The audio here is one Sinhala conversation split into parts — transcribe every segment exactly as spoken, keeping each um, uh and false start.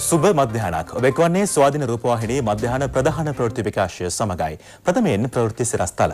සුබ මධ්‍යහනක් ඔබ එක්වන්නේ ස්වාධීන රූපවාහිනී මධ්‍යහන ප්‍රධාන ප්‍රවෘත්ති විකාශය සමගයි. ප්‍රථමයෙන් ප්‍රවෘත්ති සිරස්තල.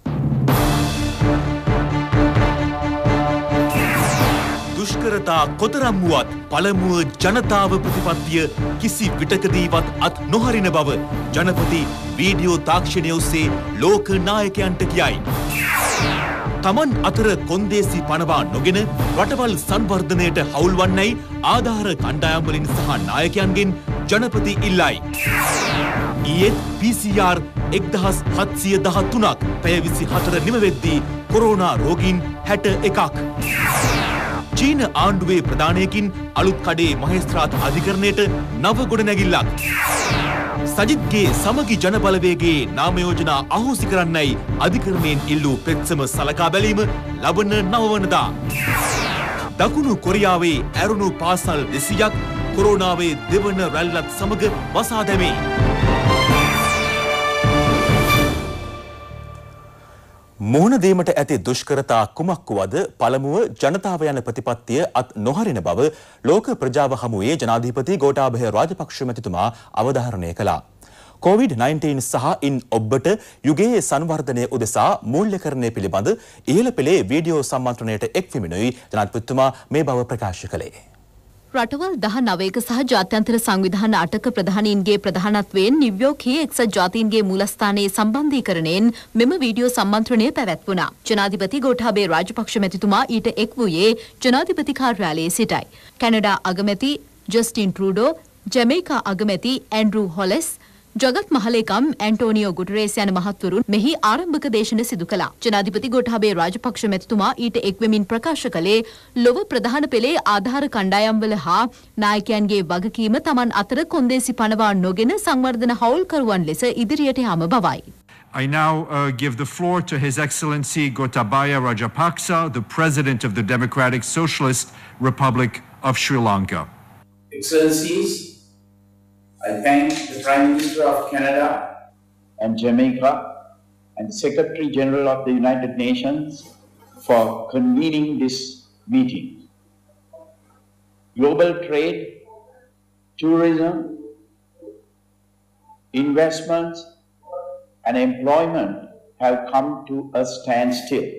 දුෂ්කරතා කොතරම් වුවත් පළමුව ජනතාව ප්‍රතිපත්තිය කිසි විටකදීවත් අත් නොහරින බව ජනපති වීඩියෝ තාක්ෂණය ඔස්සේ ලෝක නායකයන්ට කියයි. තමන් අතර කොන්දේසි පනවා නොගෙන රටවල් සංවර්ධනයට හවුල් වන්නයි ආධාර කණ්ඩායම් වලින් සහ නායකයන්ගෙන් ජනපති ඉල්ලයි. ඊයේත් පී සී ආර් එක්දහස් හත්සිය දහතුනක් පැය විසිහතර නිම වෙද්දී කොරෝනා රෝගීන් හැට එකක්. චීන ආණ්ඩුවේ ප්‍රධානයකින් අලුත් කඩේ මහේස්ත්‍රාත් අධිකරණයට නව ගොඩනැගිල්ලක්. සජිත්ගේ සමගි ජනබලවේගයේ නාම යෝජනා අහෝසි කරන්නයි අධිකරණයෙන් ඉල්ලූ පෙත්සම සලකා බැලීම ලබන නවවනදා. දකුණු කොරියාවේ ඇරුණු පාසල් දෙසීයක් කොරෝනාවේ දෙවන රැල්ලත් සමග වසා දැමේ. මුහුණ දීමට ඇති දුෂ්කරතා කුමක් වුවද පළමුව ජනතාව යන ප්‍රතිපත්තිය අත් නොහරින බව ලෝක ප්‍රජාව හමුවේ ජනාධිපති ගෝඨාභය රාජපක්ෂ මැතිතුමා අවධාරණය කළා. කොවිඩ් නයින්ටීන් සහ ඉන් ඔබ්බට යුගයේ සංවර්ධනය උදෙසා මූල්‍යකරණය පිළිබඳ ඉහළ පෙළේ වීඩියෝ සම්මන්ත්‍රණයට එක්විමිනුයි ජනාධිපතිතුමා මේ බව ප්‍රකාශ කළේ. රටවල් දහ නවයක සහ ජාත්‍යන්තර සංවිධාන අටක ප්‍රධානීන්ගේ ප්‍රධානත්වයෙන් නිව්යෝර්කයේ එක්සත් ජාතීන්ගේ මූලස්ථානයේ සම්බන්ධීකරණයෙන් මෙම වීඩියෝ සම්මන්ත්‍රණය පැවැත්වුණා. ජනාධිපති ගෝඨාභය රාජපක්ෂ මැතිතුමා ඊට එක් වූයේ ජනාධිපති කාර්යාලයේ සිටයි. කැනඩා අගමැති ජස්ටින් ට්‍රූඩෝ, ජමයිකා අගමැති ඇන්ඩ්‍රූ හොලස්, ජගත් මහලේකම් ඇන්ටෝනියෝ ගුටරේස් යන මහත්වරුන් මෙහි ආරම්භක දේශන සිදු කළා. ජනාධිපති ගෝඨාභය රාජපක්ෂ මැතිතුමා ඊට එක්වෙමින් ප්‍රකාශ කළේ ලොව ප්‍රධාන පෙළේ ආධාර කණ්ඩායම්වල හා නායකයන්ගේ වගකීම තමන් අතර කොන්දේසි පනවා නොගෙන සංවර්ධන හවුල්කරුවන් ලෙස ඉදිරියට යාම බවයි. I now uh, give the floor to His Excellency Gotabaya Rajapaksa, the President of the Democratic Socialist Republic of Sri Lanka. Excellencies, I thank the Prime Minister of Canada and Jamaica and the Secretary General of the United Nations for convening this meeting. Global trade, tourism, investments and employment have come to a standstill.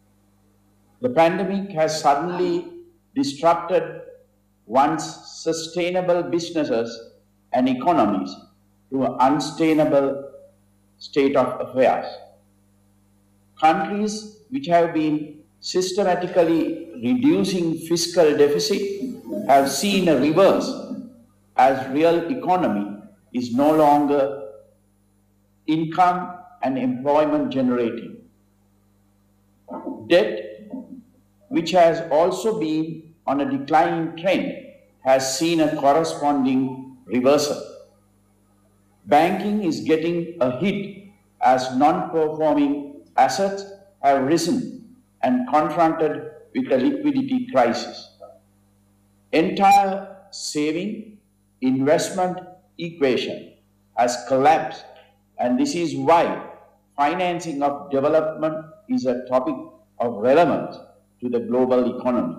The pandemic has suddenly disrupted once sustainable businesses and economies to an unsustainable state of affairs. Countries which have been systematically reducing fiscal deficit have seen a reverse as real economy is no longer income and employment generating. Debt, which has also been on a declining trend, has seen a corresponding reversal. Banking is getting a hit as non-performing assets have risen and confronted with a liquidity crisis. Entire saving investment equation has collapsed, and this is why financing of development is a topic of relevance to the global economy.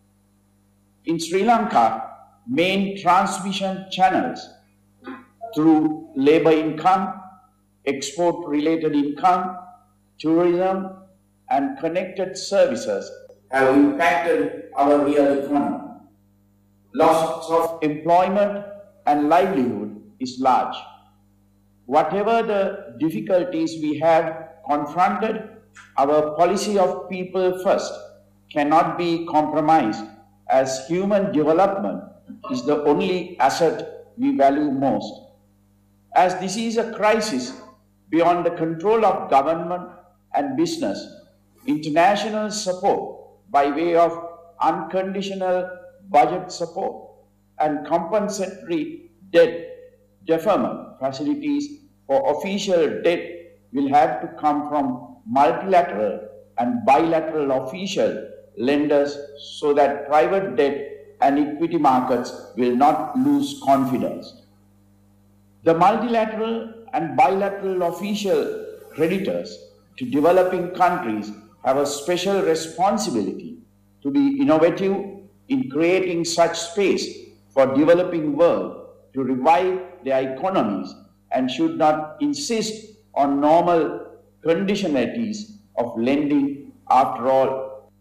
In Sri Lanka, main transmission channels through labor income, export-related income, tourism, and connected services have impacted our real economy. Loss of employment and livelihood is large. Whatever the difficulties we have confronted, our policy of people first cannot be compromised, as human development is the only asset we value most. As this is a crisis beyond the control of government and business, international support by way of unconditional budget support and compensatory debt deferment facilities for official debt will have to come from multilateral and bilateral official lenders so that private debt and equity markets will not lose confidence. The multilateral and bilateral official creditors to developing countries have a special responsibility to be innovative in creating such space for developing world to revive their economies and should not insist on normal conditionalities of lending. After all,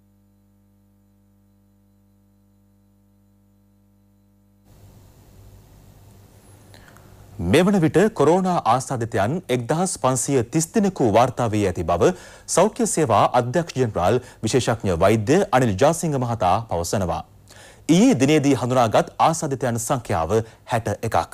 මෙවන විට කොරෝනා ආසාදිතයන් එක්දහස් පන්සිය තිස් දෙනෙකු වාර්තා වී ඇති බව සෞඛ්‍ය සේවා අධ්‍යක්ෂ ජෙනරාල් විශේෂඥ වෛද්‍ය අනිල් ජාසිංහ මහතා පවසනවා. ඊයේ දිනේදී හඳුනාගත් ආසාදිතයන් සංඛ්‍යාව හැට එකක්.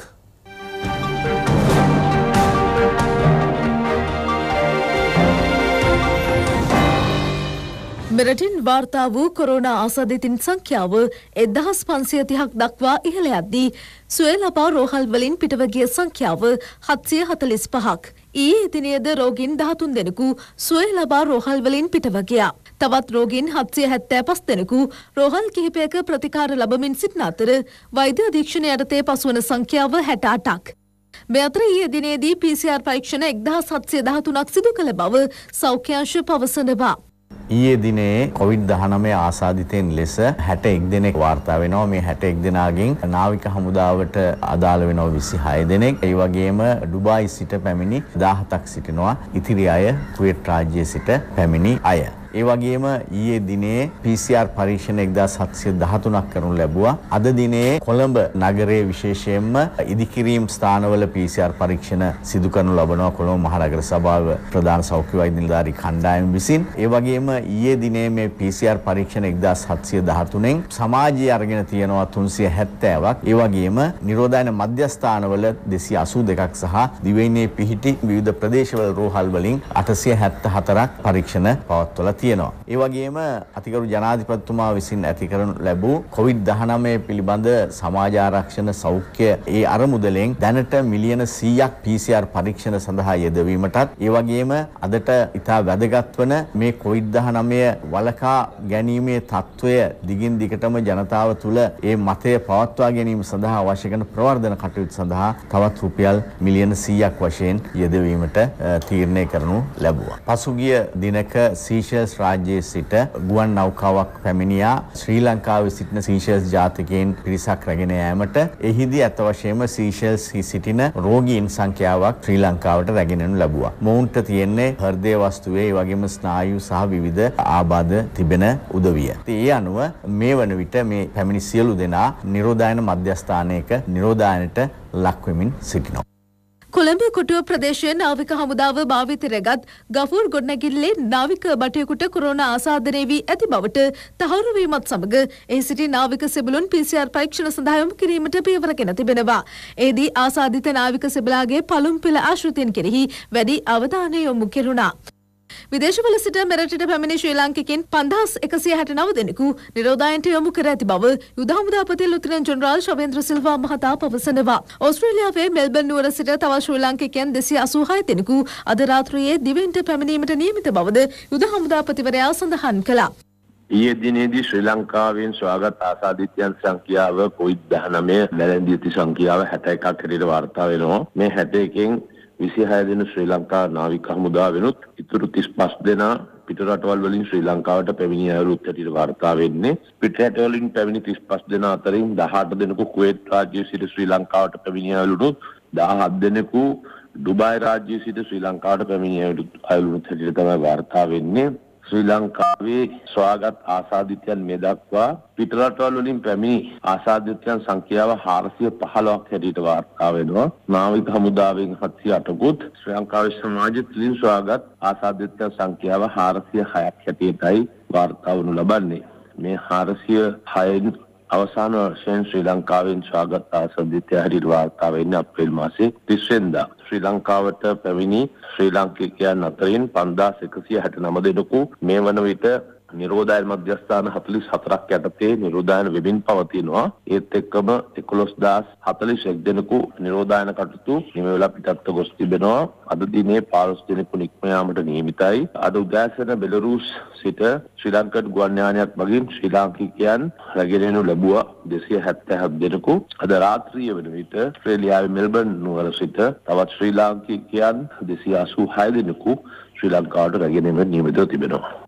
මෙරටින් වාර්තා වූ කොරෝනා ආසාදිතින් සංඛ්‍යාව එක්දහස් පන්සිය තිහක් දක්වා ඉහළ යද්දී සුවය ලබා රෝහල් වලින් පිටව ගිය සංඛ්‍යාව හත්සිය හතළිස් පහක්. ඊයේ දිනයේද රෝගීන් දහතුන් දෙනෙකු සුවය ලබා රෝහල් වලින් පිටව ගියා. තවත් රෝගීන් හත්සිය හැත්තෑ පස් දෙනෙකු රෝහල් කිහිපයක ප්‍රතිකාර ලබමින් සිටින අතර වෛද්‍ය අධීක්ෂණය යටතේ පසුවන සංඛ්‍යාව හැට අටක්. මේ අතර ඊයේ දිනේදී පී සී ආර් පරීක්ෂණ එක්දහස් හත්සිය දහතුනක් සිදු කළ බව සෞඛ්‍ය අංශ පවසනවා. ඊයේ දිනේ කොවිඩ් දහනවය ආසාදිතයින් ලෙස හැට එක් දෙනෙක් වාර්තා වෙනවා. මේ හැට එක් දෙනාගෙන් නාවික හමුදාවට අදාළ වෙනවා විසිහය දෙනෙක්. ඒ වගේම ඩුබායි සිට පැමිණි දාහතක් සිටිනවා. ඉතිරි අය කුවේට් රාජ්‍යයේ සිට පැමිණි අය. ඒ වගේම ඊයේ දිනේ පී සී ආර් පරීක්ෂණ එක්දහස් හත්සිය දහතුනක් කරනු ලැබුවා. අද දිනේ කොළඹ නගරයේ විශේෂයෙන්ම ඉදිකිරීම් ස්ථානවල පී සී ආර් පරීක්ෂණ සිදු කරනු ලබනවා කොළඹ මහනගර සභාව ප්‍රධාන සෞඛ්‍ය වෛද්‍ය නිලධාරී කණ්ඩායම විසින්. ඒ වගේම ඊයේ දිනේ මේ පී සී ආර් පරීක්ෂණ එක්දහස් හත්සිය දහතුනෙන් සමාජයේ අරගෙන තියෙනවා තුන්සිය හැත්තෑවක්. ඒ වගේම නිරෝධායන මධ්‍යස්ථානවල දෙසිය අසූ දෙකක් සහ දිවයිනේ පිහිටි විවිධ ප්‍රදේශවල රෝහල් වලින් අටසිය හැත්තෑ හතරක් පරීක්ෂණ පවත්වලා තියෙනවා. ඒ වගේම අතිගරු ජනාධිපතිතුමා විසින් ඇති කරනු ලැබූ කොවිඩ් දහනවය පිළිබඳ සමාජ ආරක්ෂණ සෞඛ්‍ය ඒ අරමුදලෙන් දැනට මිලියන සීයක් පී සී ආර් පරීක්ෂණ සඳහා යෙදවීමටත් ඒ වගේම අදට ඉතා වැදගත් වන මේ කොවිඩ් දහනවය වළකා ගැනීමේ තත්ත්වය දිගින් දිගටම ජනතාව තුළ ඒ මතය පවත්වා ගැනීම සඳහා අවශ්‍ය කරන ප්‍රවර්ධන කටයුතු සඳහා තවත් රුපියල් මිලියන සීයක් වශයෙන් යෙදවීමට තීරණය කරනු ලැබුවා. පසුගිය දිනක සීෂෙල්ස් රාජ්‍යයේ සිට ගුවන් නෞකාවක් පැමිණියා ශ්‍රී ලංකාවේ සිටින සීෂෙල්ස් ජාතිකයන් පිරිසක් රැගෙන යාමට. එහිදී අත වශයෙන්ම සීෂෙල්ස් සිටින රෝගීන් සංඛ්‍යාවක් ශ්‍රී ලංකාවට රැගෙන එනු ලැබුවා. මොවුන්ට තියෙන්නේ හෘදය වස්තුවේ ඒ වගේම ස්නායු සහ විවිධ ආබාධ තිබෙන උදවිය. ඒ අනුව මේ වන විට මේ පැමිණි සියලු දෙනා නිරෝධායන මධ්‍යස්ථානයක නිරෝධායනට ලක් වෙමින් සිටිනවා. කොළඹ කොටුව ප්‍රදේශයේ නාවික හමුදාව භාවිතයටගත් ගෆූර් ගොඩනැගිල්ලේ නාවික බටයෙකුට කොරෝනා ආසාදනය වී ඇති බවට තහවුරු වීමත් සමග එහි සිටි නාවික සෙබළුන් පී සී ආර් පරීක්ෂණ සඳහා යොමු කිරීමට පියවරගෙන තිබෙනවා. එෙහිදී ආසාදිත නාවික සෙබලාගේ පළමු පෙළ ආශ්‍රිතයන් කෙරෙහි වැඩි අවධානය යොමු කෙරුණා. විදේශවල සිට මෙරටට පැමිණි ශ්‍රී ලාංකිකයින් පන්දාස් එකසිය හැට නව දෙනෙකු නිරෝධායනට යොමු කර ඇති බව යුද හමුදාපති ලුතිනන්ට් ජෙනරාල් ශවේන්ද්‍ර සිල්වා මහතා පවසනවා. ඕස්ට්‍රේලියාවේ මෙල්බර්න් නුවර සිට තවත් ශ්‍රී ලාංකිකයන් දෙසිය අසූ හය දෙනෙකු අද රාත්‍රියේ දිවෙන්ට පැමිණීමට නියමිත බවද යුද හමුදාපතිවරයා සඳහන් කළා. ඊයේ දිනේදී ශ්‍රී ලංකාවෙන් සොයාගත් ආසාදිතයන් සංඛ්‍යාව කොවිඩ් දහනවය වැළඳී ඇති සංඛ්‍යාව හැට එකක් හැටියට වාර්තා වෙනවා. මේ හැට එකෙන් විසිහය දෙනා ශ්‍රී ලංකා නාවික හමුදාවෙනුත් ඉතුරු තිස් පහ දෙනා පිට රටවල් වලින් ශ්‍රී ලංකාවට පැමිණි අයුරුත් හැටියට වාර්තා වෙන්නේ. පිට රටවල් වලින් පැමිණි තිස් පහ දෙනා අතරින් දහඅට දෙනෙකු කුවේට් රාජ්‍යයේ සිට ශ්‍රී ලංකාවට පැමිණි අයුරුත් දහහත් දෙනෙකු ඩුබායි රාජ්‍යයේ සිට ශ්‍රී ලංකාවට පැමිණි අයුරුත් හැටියට තමයි වාර්තා වෙන්නේ. ශ්‍රී ලංකාවේ සොයාගත් ආසාදිතයන් මේ දක්වා පිට රටවල් වලින් පැමිණි ආසාදිතයන් සංඛ්‍යාව හාරසිය පහළොවක් හැටියට වාර්තා වෙනවා. නාවික හමුදාවෙන් හත්සිය අටකුත් ශ්‍රී ලංකාවේ සමාජ තුළින් සොයාගත් ආසාදිතයන් සංඛ්‍යාව හාරසිය හයක් හැටියටයි වාර්තා වනු ලබන්නේ. මේ හාරසිය හයෙන් අවසාන වර්ෂයෙන් ශ්‍රී ලංකාවෙන් සොයාගත් ආසාදිතය හැටියට වාර්තා වෙන්නේ අප්‍රේල් මාසයේ තිස් වෙනිදා. ශ්‍රී ලංකාවට පැමිණි ශ්‍රී ලාංකිකයන් අතරින් පන්දාස් එකසිය හැට නව දෙනෙකු මේ වන විට නිරෝධායන මධ්‍යස්ථාන හතළිස් හතරක් යටතේ නිරෝධායන වෙමින් පවතිනවා. ඒත් එක්කම එකොළොස්දාස් හතළිස් එක් දෙනෙකු නිරෝධායන කටයුතු හිම වෙලා පිටත්ව ගොස් තිබෙනවා. අද දිනේ පහළොස් දෙනෙකු නික්ම යාමට නියමිතයි. අද උදෑසන බෙලරුස් සිට ශ්‍රී ලංකාවට ගුවන් යානයක් මගින් ශ්‍රී ලාංකිකයන් රැගෙන එනු ලැබුවා දෙසිය හැත්තෑ හත් දෙනෙකු. අද රාත්‍රිය වන විට ඕස්ට්‍රේලියාවේ මෙල්බර්න් නුවර සිට තවත් ශ්‍රී ලාංකිකයන් දෙසිය අසූ හය දෙනෙකු ශ්‍රී ලංකාවට රැගෙන එනු නියමිතව තිබෙනවා.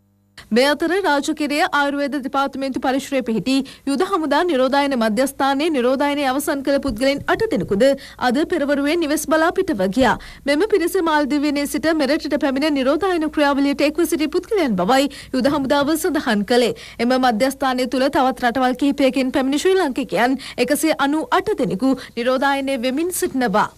මේ අතර රාජකීය ආයුර්වේද දෙපාර්තමේන්තු පරිශ්‍රයේ පිහිටි යුද හමුදා නිරෝධායන මධ්‍යස්ථානයේ නිරෝධායනය අවසන් කළ පුද්ගලයන් අට දෙනෙකුද අද පෙරවරුවේ නිවෙස් බලා පිටව ගියා. මෙම පිරිස මාල්දිවයිනේ සිට මෙරටට පැමිණ නිරෝධායන ක්‍රියාවලියට එක්ව සිටි පුද්ගලයන් බවයි යුද හමුදාව සඳහන් කළේ. එම මධ්‍යස්ථානය තුළ තවත් රටවල් කිහිපයකින් පැමිණි ශ්‍රී ලාංකිකයන් එකසිය අනූඅට දෙනෙකු නිරෝධායනය වෙමින් සිටිනවා.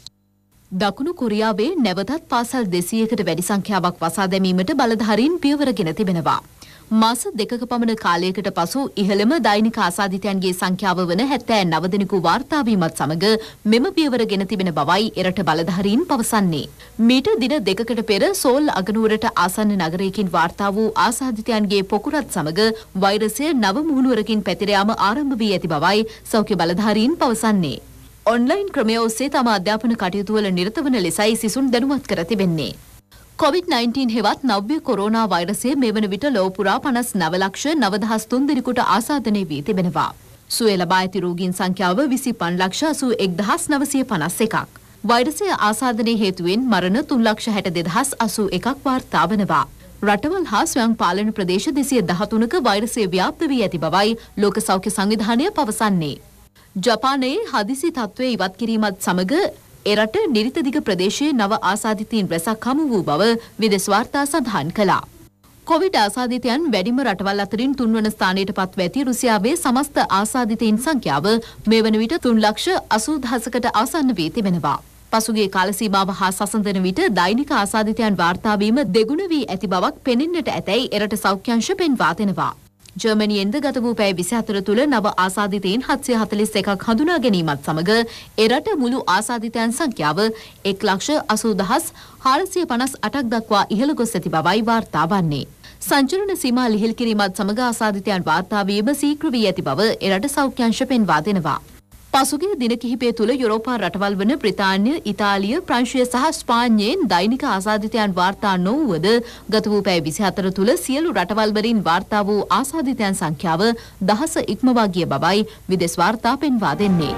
දකුණු කොරියාවේ නැවතත් පාසල් දෙසීයකට වැඩි සංඛ්‍යාවක් වසා දැමීමට බලධාරීන් පියවරගෙන තිබෙනවා. මාස දෙකක පමණ කාලයකට පසු ඉහළම දෛනික ආසාදිතයන්ගේ සංඛ්‍යාව වන හැත්තෑ නව දෙනෙකු වාර්තා වීමත් සමග මෙම පියවරගෙන තිබෙන බවයි එරට බලධාරීන් පවසන්නේ. මීට දින දෙකකට පෙර සෝල් අගනුවරට ආසන්න නගරයකින් වාර්තා වූ ආසාදිතයන්ගේ පොකුරත් සමග වෛරසය නව මුහුණුවරකින් පැතිර යාම ආරම්භ වී ඇති බවයි සෞඛ්‍ය බලධාරීන් පවසන්නේ. ඔන්ලයින් ක්‍රමය ඔස්සේ තම අධ්‍යාපන කටයුතු වල නිරත වන ලෙසයි සිසුන් දැනුවත් කර තිබෙන්නේ. කොවිඩ් නයින්ටීන් හෙවත් නව්‍ය කොරෝනා වෛරසය මේ වන විට ලොව පුරා පනස් නව ලක්ෂ නවදහස් තුන් දෙනෙකුට ආසාදනය වී තිබෙනවා. සුවය ලබා ඇති රෝගීන් සංඛ්‍යාව විසි පන් ලක්ෂ අසූ එක්දහස් නවසිය පනස් එකක්. වෛරසය ආසාදනය හේතුවෙන් මරණ තුන් ලක්ෂ හැට දෙදහස් අසූ එකක් වාර්තා වනවා. රටවල් හා ස්වයං පාලන ප්‍රදේශ දෙසිය දහතුනක වෛරසය ව්‍යාප්ත වී ඇති බවයි ලෝක සෞඛ්‍ය සංවිධානය පවසන්නේ. ජපානයේ හදිසි තත්ත්වය ඉවත් කිරීමත් සමග එරට නිරිත දිග ප්‍රදේශයේ නව ආසාදිතයින් රැසක් හමු වූ බව විදෙස් වාර්තා සඳහන් කළා. කොවිඩ් ආසාදිතයන් වැඩිම රටවල් අතරින් තුන්වන ස්ථානයට පත්ව ඇති රුසියාවේ සමස්ත ආසාදිතයින් සංඛ්‍යාව මේ වන විට තුන් ලක්ෂ අසූ දහසකට ආසන්න වී තිබෙනවා. පසුගිය කාල සීමාව හා සසඳන විට දෛනික ආසාදිතයන් වාර්තා වීම දෙගුණ වී ඇති බවක් පෙනෙන්නට ඇතැයි එරට සෞඛ්‍ය අංශ පෙන්වා දෙනවා. ජර්මනියෙන්ද ගත වූ පැය විසිහතර තුළ නව ආසාදිතයින් හත්සිය හතළිස් එකක් හඳුනා ගැනීමත් සමග එරට මුළු ආසාදිතයන් සංඛ්‍යාව එක් ලක්ෂ අසූ දහස් හාරසිය පනස් අටක් දක්වා ඉහළ ගොස් ඇති බවයි වාර්තා වන්නේ. සංචරණ සීමා ලිහිල් කිරීමත් සමග ආසාදිතයන් වාර්තා වීම සීක්‍ර වී ඇති බව එරට සෞඛ්‍ය අංශ පෙන්වා දෙනවා. පසුගිය දින කිහිපය තුළ යුරෝපා රටවල් වන බ්‍රිතාන්‍ය, ඉතාලිය, ප්‍රංශය සහ ස්පාඤ්ඤයෙන් දෛනික ආසාදිතයන් වාර්තා නොවුවද ගත වූ පැය විසිහතර තුළ සියලු රටවල් වලින් වාර්තා වූ ආසාදිතයන් සංඛ්‍යාව දහස ඉක්මවා ගිය බවයි විදෙස් වාර්තා පෙන්වා දෙන්නේ.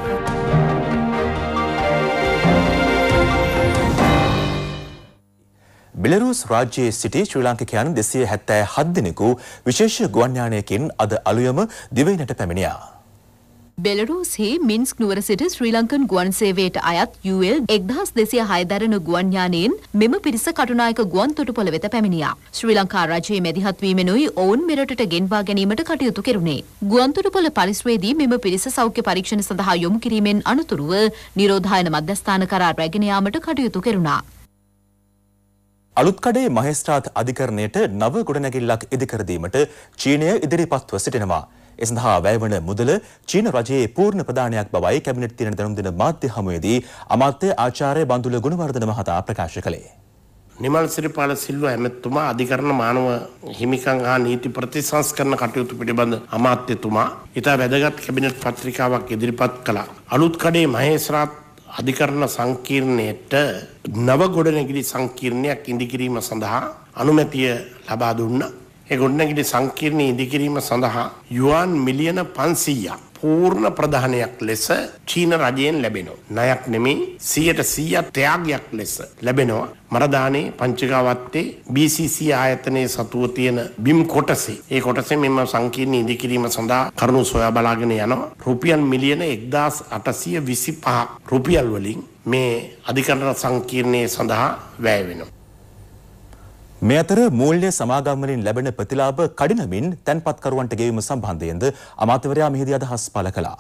බෙලරුස් රාජ්‍යයේ සිටි ශ්‍රී ලාංකිකයන් දෙසිය හැත්තෑ හත් දෙනෙකු විශේෂ ගුවන් යානයකින් අද අලුයම දිවයිනට පැමිණියා. බෙලරුස්හි මින්ස්ක් නුවර සිට ශ්‍රී ලංකන් ගුවන් සේවයට අයත් යූ එල් එක්දහස් දෙසිය හය දරන ගුවන් යානයෙන් මෙම පිරිස කටුනායක ගුවන් තොටුපොළ වෙත පැමිණියා. ශ්‍රී ලංකා රජයේ මැදිහත් වීමෙනුයි ඔවුන් මෙරටට ගෙන්වා ගැනීමට කටයුතු කෙරුණේ. ගුවන් තොටුපොළ පරිශ්‍රයේදී මෙම පිරිස සෞඛ්‍ය පරීක්ෂණ සඳහා යොමු කිරීමෙන් අනතුරුව නිරෝධායන මධ්‍යස්ථාන කරා රැගෙන යාමට කටයුතු කෙරුණා. අලුත්කඩේ මහේස්ත්‍රාත් අධිකරණයට නව ගොඩනැගිල්ලක් ඉදිකර දීමට චීනය ඉදිරිපත්ව සිටිනවා. ඒ සඳහා වැයවන මුදල චීන රජයේ පූර්ණ ප්‍රදානයක් බවයි කැබිනට් තිරණ දැනුම් දෙන මාධ්‍ය හමුවේදී අමාත්‍ය ආචාර්ය බන්දුල ගුණවර්ධන මහතා ප්‍රකාශ කළේ. නිමල් සිරිපාල සිල්වා ඇමතුමා අධිකරණ මානව හිමිකම් හා නීති ප්‍රතිසංස්කරණ කටයුතු පිළිබඳ අමාත්‍යතුමා ඉතා වැදගත් කැබිනට් පත්‍රිකාවක් ඉදිරිපත් කළා. අලුත්කඩේ මහේස්ත්‍රාත් අධිකරණ සංකීර්ණයට නව ගොඩනැගිලි සංකීර්ණයක් ඉදිකිරීම සඳහා අනුමැතිය ලබා දුන්නා. ඒ ගොඩනැගිලි සංකීර්ණය ඉදිකිරීම සඳහා යුවාන් මිලියන පන්සීයක් පූර්ණ ප්‍රධානයක් ලෙස චීන රජයෙන් ලැබෙනවා. ණයක් නෙමෙයි සියයට සීයක් ත්‍යාගයක් ලෙස ලැබෙනවා. මරදානේ පංචගාවත්තේ බී සී සී ආයතනයේ සතුව තියෙන බිම් කොටසේ ඒ කොටසේ මෙම සංකීර්ණ ඉදිකිරීම සඳහා කරුණු සොයා බලාගෙන යනවා. රුපියල් මිලියන එක්දාස් අටසිය විසිපහක් රුපියල් වලින් මේ අධිකරණ සංකීර්ණයේ සඳහා වැය වෙනවා. මේ අතර මූල්‍ය සමාගම් වලින් ලැබෙන ප්‍රතිලාභ කඩිනමින් තැන්පත්කරුවන්ට ගෙවීම සම්බන්ධයෙන්ද අමාත්‍යවරයා මෙහිදී අදහස් පළ කළා.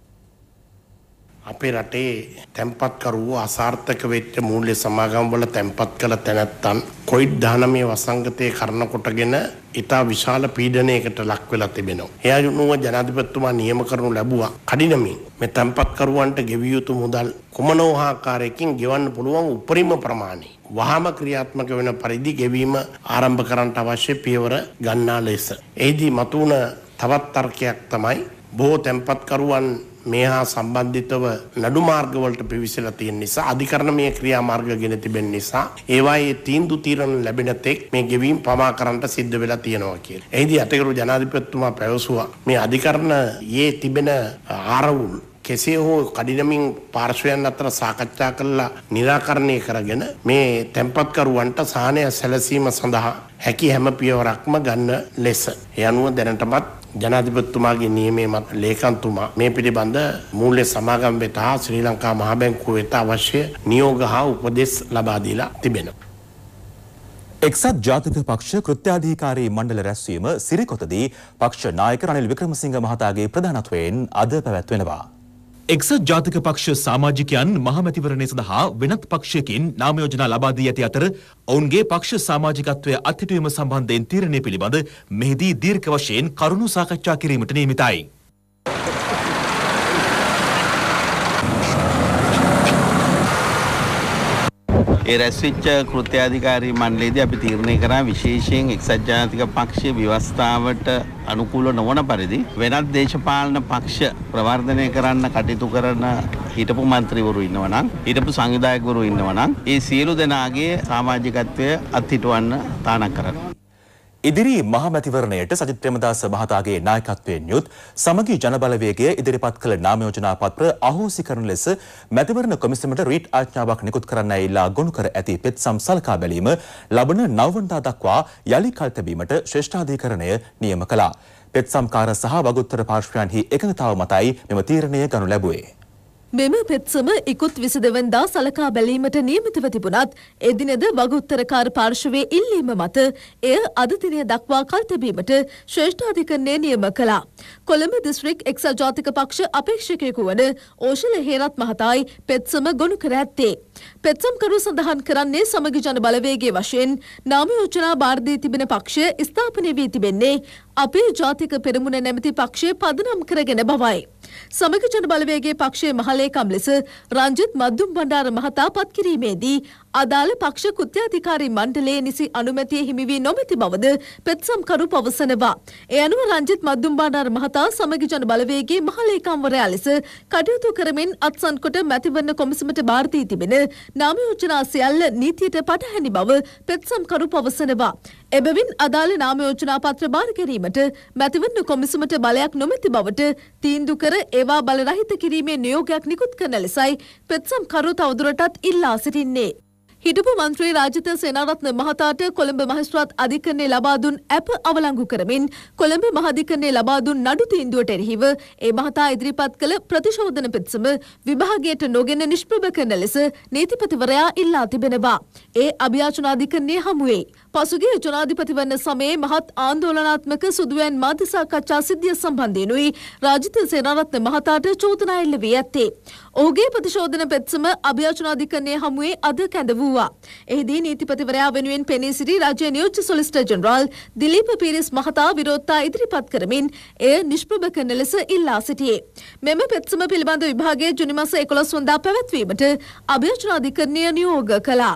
අපේ රටේ තැන්පත්කරුවෝ අසාර්ථක වෙච්ච මූල්‍ය සමාගම් වල තැන්පත් කළ තැනැත්තන් කොවිඩ් දහනවය වසංගතයේ කරන කොටගෙන ඉතා විශාල පීඩනයකට ලක් වෙලා තිබෙනවා. ඒ අනුව ජනාධිපතිතුමා නියම කරනු ලැබුවා කඩිනමින් මේ තැන්පත්කරුවන්ට ගෙවිය යුතු මුදල් කුමන ආකාරයකින් ගෙවන්න පුළුවන් උපරිම ප්‍රමාණය වහාම ක්‍රියාත්මක වෙන පරිදි ගෙවීම ආරම්භ කරන්නට අවශ්‍ය පියවර ගන්නා ලෙස. එහිදී මතුවන තවත් තර්කයක් තමයි බොහෝ තැන්පත්කරුවන් මේ හා සම්බන්ධිතව නඩු මාර්ගවලට පිවිසලා තියෙන නිසා අධිකරණමය ක්‍රියාමාර්ග ගෙන තිබෙන නිසා ඒවායේ තීන්දුව తీරන ලැබෙන තෙක් මේ ගෙවීම් පමා කරන්නට සිද්ධ වෙලා තියෙනවා කියලා. එහිදී අටගරු ජනාධිපතිතුමා පැවසුවා මේ අධිකරණයේ තිබෙන ආරවුල් කෙසේ හෝ කඩිනමින් පාර්ශ්වයන් අතර සාකච්ඡා කරලා निराකරණය කරගෙන මේ තැන්පත්කරුවන්ට සහනය සැලසීම සඳහා හැකි හැම පියවරක්ම ගන්න ලෙස ඒ අනුව දැනටමත් ජනාධිපතිතුමාගේ නියමයේ මත ලේකම්තුමා මේ පිළිබඳ මූල්‍ය සමාගම් වෙත හා ශ්‍රී ලංකා මහ බැංකුව වෙත අවශ්‍ය නියෝග හා උපදෙස් ලබා දීලා තිබෙනවා. එක්සත් ජාතික පක්ෂ කෘත්‍යාධිකාරී මණ්ඩල රැස්වීම සිරිකොතදී පක්ෂ නායක රනිල් වික්‍රමසිංහ මහතාගේ ප්‍රධානත්වයෙන් අද පැවැත්වෙනවා. එක්සත් ජාතික පක්ෂ සමාජිකයන් මහමැතිවරණය සඳහා වෙනත් පක්ෂයකින් නාම යෝජනා ලබා දී ඇති අතර ඔවුන්ගේ පක්ෂ සමාජිකත්වය අත්හිටුවීම සම්බන්ධයෙන් තීරණය පිළිබඳ මෙහිදී දීර්ඝ වශයෙන් කරුණු සාකච්ඡා කිරීමට නියමිතයි. ඒ රැස්විච්ච කෘත්‍යාධිකාරී මණ්ඩලයේදී අපි තීරණය කරා විශේෂයෙන් එක්සත් ජාතික පක්ෂයේ ව්‍යවස්ථාවට අනුකූල නොවන පරිදි වෙනත් දේශපාලන පක්ෂ ප්‍රවර්ධනය කරන්න කටයුතු කරන හිටපු මන්ත්‍රීවරු ඉන්නවා නම් හිටපු සංවිධායකවරු ඉන්නවා නම් ඒ සියලු දෙනාගේ සමාජිකත්වය අත්හිටවන්න තානක් කරනවා. ඉදිරි මහමැතිවරණයට සජිත් ප්‍රේමදාස මහතාගේ නායකත්වයෙන් යුත් සමගි ජනබලවේගය ඉදිරිපත් කළ නාම යෝජනා පත්‍ර අහෝසි කරන ලෙස මැතිවරණ කොමිසමට රීට් ආඥාවක් නිකුත් කරන්න ඉල්ලා ගොනු කර ඇති පෙත්සම් සලකා බැලීම ලබන නවවනදා දක්වා යලි කල් තැබීමට ශ්‍රේෂ්ඨාධිකරණය නියම කළා. පෙත්සම්කාර සහ වගුත්තර පාර්ශ්වයන්හි එකඟතාව මතයි මෙම තීරණය ගනු ලැබුවේ. මෙම පෙත්සම ඉකුත් විසිදෙනි වෙනිදා සලකා බැලීමට නියමිතව තිබුණත් එදිනද වගඋත්තරකාර පාර්ශවයේ ඉල්ලීම මත එය අද දිනය දක්වා කල් තැබීමට ශ්‍රේෂ්ඨාධිකරණය නියම කළා. කොළඹ දිස්ත්‍රික් එක්සත් ජාතික පක්ෂ අපේක්ෂකයෙකු වන ඕෂල හේරත් මහතායි පෙත්සම ගොනු කර ඇත්තේ. පෙත්සම්කරු සඳහන් කරන්නේ සමගි ජන බලවේගයේ වශයෙන් නාම යෝජනා බාර දී තිබෙන පක්ෂය ස්ථාපනය වී තිබෙන්නේ අපේ ජාතික පෙරමුණ නැමැති පක්ෂය පදනම් කරගෙන බවයි. සමගි ජන බලවේගයේ පක්ෂයේ මහලේකම් ලෙස රංජිත් මද්දුම් බණ්ඩාර මහතා පත් කිරීමේදී අදාළ පක්ෂ කෘත්‍යාධිකාරී මණ්ඩලයේ නිසි අනුමැතිය හිමි වී නොමැති බවද පෙත්සම්කරු පවසනවා. ඒ අනුව රංජිත් මද්දුම් බණ්ඩාර මහතා සමගි ජන බලවේගයේ මහලේකම්වරයා ලෙස කටයුතු කරමින් අත්සන් කොට මැතිවරණ කොමිසමට බාර දී තිබෙන නාම යෝජනා සියල්ල නීතියට පටහැනි බව පෙත්සම්කරු පවසනවා. එබැවින් අදාළ නාම යෝජනා පත්‍ර බාර ගැනීමට මැතිවරණ කොමිසමට බලයක් නොමැති බවට තීන්දුව කර ඒවා බලරහිත කිරීමේ නියෝගයක් නිකුත් කරන ලෙසයි පෙත්සම්කරු තවදුරටත් ඉල්ලා සිටින්නේ. හිටපු මන්ත්‍රී රාජිත සේනාරත්න මහතාට කොළඹ මහේස්ත්‍රාත් අධිකරණයේ ලබා දුන් ඇප අවලංගු කරමින් කොළඹ මහ අධිකරණයේ ලබා දුන් නඩු තීන්දුවට එරෙහිව ඒ මහතා ඉදිරිපත් කළ ප්‍රතිශෝධන පෙත්සම විභාගයට නොගෙන නිෂ්ප්‍රභ කරන ලෙස නීතිපතිවරයා ඉල්ලා තිබෙනවා. ඒ අභියාචන අධිකරණයේ හමුවේ පසුගිය ජනාධිපති වන සමයේ මහත් ආන්දෝලනාත්මක සුදුවැන් මාධ්‍ය සාකච්ඡා සිද්ධිය සම්බන්ධයෙන්ුයි රාජිත සේනාරත්න මහතාට චෝදනා එල්ල වී ඇත්තේ. ඔහුගේ ප්‍රතිශෝධන පෙත්සම අභියාචන අධිකරණයේ හමුවේ අද කැඳ වූවා. එහිදී නීතිපතිවරයා වෙනුවෙන් පෙනී සිටි රාජ්‍ය නියෝජ්‍ය සොලිසිටර් ජෙනරාල් දිලීප පීරිස් මහතා විරෝධතා ඉදිරිපත් කරමින් එය නිෂ්ප්‍රභ කරන ලෙස ඉල්ලා සිටියේ. මෙම පෙත්සම පිළිබඳ විභාගයේ ජුනි මාස එකොළොස් වනදා පැවැත්වීමට අභියාචන අධිකරණය නියෝග කළා.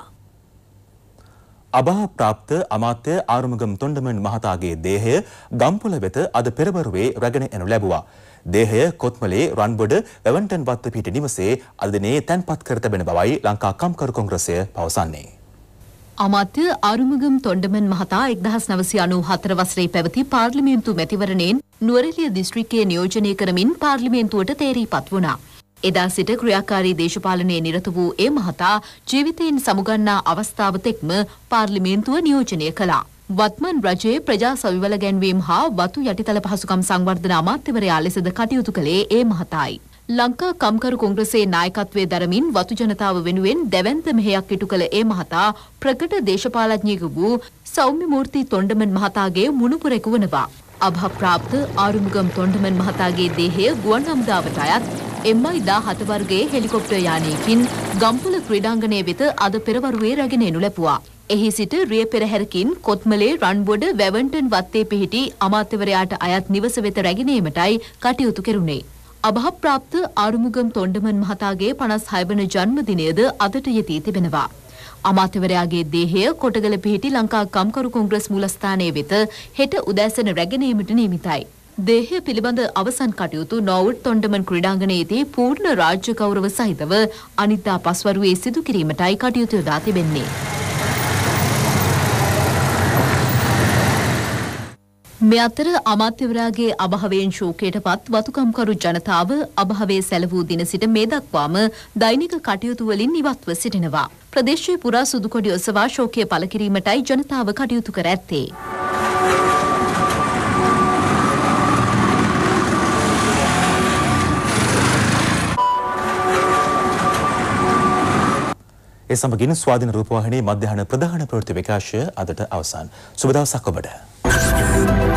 අභා ප්‍රාප්ත අමාත්‍ය ආරුමුගම් තොණ්ඩමන් මහතාගේ දේහය ගම්පොළ වෙත අද පෙරවරුවේ රැගෙන එනු ලැබුවා. දේහය කොත්මලේ රන්බොඩ වැවන්ටන් වත්ත පිහිටි නිවසේ අද දිනේ තැන්පත් කර තිබෙන බවයි ලංකා කම්කරු කොංග්‍රසය පවසන්නේ. අමාත්‍ය ආරුමුගම් තොණ්ඩමන් මහතා එක්දහස් නවසිය අනූ හතර වසරේ පැවති පාර්ලිමේන්තු මැතිවරණයෙන් නුවරඑළිය දිස්ත්‍රික්කයේ නියෝජනය කරමින් පාර්ලිමේන්තුවට තේරීපත් වුණා. එදා සිට ක්‍රියාකාරී දේශපාලනයේ නිරත වූ ඒ මහතා ජීවිතයෙන් සමුගන්නා අවස්ථාව තෙක්ම පාර්ලිමේන්තුව නියෝජනය කළා. වත්මන් රජයේ ප්‍රජා සවිවල ගැන්වීම හා වතු යටිතල පහසුකම් සංවර්ධන අමාත්‍යවරයා ලෙසද කටයුතු කළේ ඒ මහතායි. ලංකා කම්කරු කොංග්‍රසයේ නායකත්වයේ දරමින් වතු ජනතාව වෙනුවෙන් දැවැන්ත මෙහෙයක් ඉටු කළ ඒ මහතා ප්‍රකට දේශපාලඥයෙකු වූ සෞම්‍ය මූර්ති තොණ්ඩමන් මහතාගේ මුණුපුරෙකු වනවා. අභාප්‍රාප්ත ආරුමුගම් තොණ්ඩමන් මහතාගේ දේහය ගුවන් හමුදාවට අයත් එම් අයි දාහත වර්ගයේ හෙලිකොප්ටර් යානයකින් ගම්පොළ ක්‍රීඩාංගණය වෙත අද පෙරවරුවේ රැගෙන එනු ලැබුවා. එහි සිට රිය පෙරහැරකින් කොත්මලේ රන්බොඩ වැවන්ටන් වත්තේ පිහිටි අමාත්‍යවරයාට අයත් නිවස වෙත රැගෙන ඒමටයි කටයුතු කෙරුණේ. අභාප්‍රාප්ත ආරුමුගම් තොණ්ඩමන් මහතාගේ පනස් හය වන ජන්මදිනයද අදට යෙදී තිබෙනවා. අමාත්‍යවරයාගේ දේහය කොටගල පිහිටි ලංකා කම්කරු කොංග්‍රස් මූලස්ථානයේ වෙත හෙට උදෑසන රැගෙන ඒමට නියමිතයි. දේහය පිළිබඳ අවසන් කටයුතු නෝවුඩ් තොණ්ඩමන් ක්‍රීඩාංගණයේදී පූර්ණ රාජ්‍ය ගෞරව සහිතව අනිද්දා පස්වරුවේ සිදු කිරීමටයි කටයුතු යොදා තිබෙන්නේ. මේ අතර අමාත්‍යවරයාගේ අභාවයෙන් ශෝකයටපත් වතුකම්කරු ජනතාව අභාවයේ සැලවූ දින සිට මේ දක්වාම දෛනික කටයුතු වලින් ඉවත්ව සිටිනවා. ප්‍රදේශයේ පුරා සුදු කොඩි ඔසවා ශෝකය පළ කිරීමටයි ජනතාව කටයුතු කර ඇත්තේ. ඒ සමගින් ස්වාධීන රූපවාහිනී මධ්‍යහන ප්‍රධාන ප්‍රවෘත්ති විකාශය අදට අවසන්. සුබ දවසක් ඔබට.